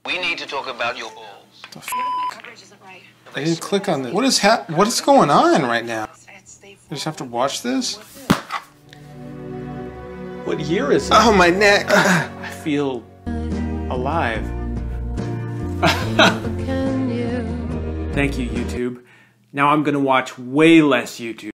We need to talk about your balls. I didn't click on this. What is going on right now? I just have to watch this? What year is it? Oh, my neck. I feel alive. Thank you, YouTube. Now I'm gonna watch way less YouTube.